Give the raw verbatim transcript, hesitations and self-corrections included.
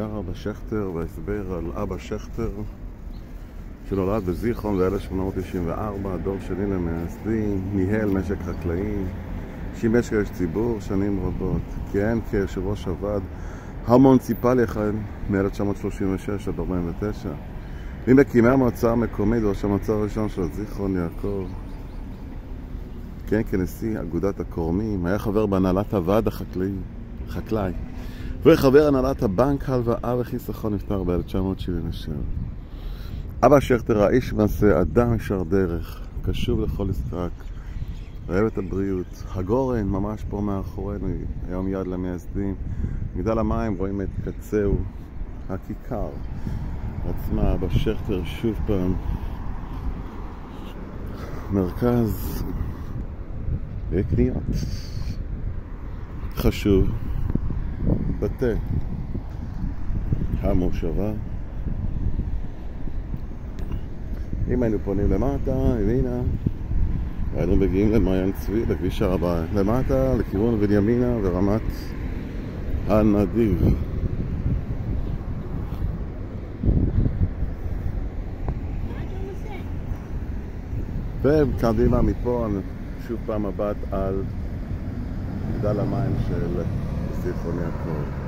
מאגר אבא שכטר והסבר על אבא שכטר שנולד בזיכרון ב-אלף שמונה מאות תשעים וארבע, דור שני למייסדים, ניהל משק חקלאי, שימש כאיש ציבור שנים רבות, כיהן כיושב ראש הוועד המוניציפלי מ-אלף תשע מאות שלושים ושש עד ארבעים ותשע, ממקימי המועצה המקומית וראש המועצה הראשון של זיכרון יעקב, כיהן כנשיא אגודת הכורמים, היה חבר בהנהלת הוועד החקלאי, חקלאי, וחבר הנהלת הבנק הלוואה וחיסכון, נפטר ב-אלף תשע מאות שבעים ושבע. אבא שכטר, האיש מעשה, אדם ישר דרך, קשוב לכל עסק, אוהב את הבריאות. הגורן ממש פה מאחורינו, היום יד למייסדים. מגדל המים רואים את קצהו, הכיכר עצמה. אבא שכטר שוב פעם, מרכז קניות חשוב, בתי המושבה. אם היינו פונים למטה, הבינה, היינו מגיעים למעיין צבי, לכביש הרבה, למטה, לכיוון בנימינה ורמת הנדיב. וקדימה מפה, שוב פעם מבט על מגדל המים של זיכרון יעקב.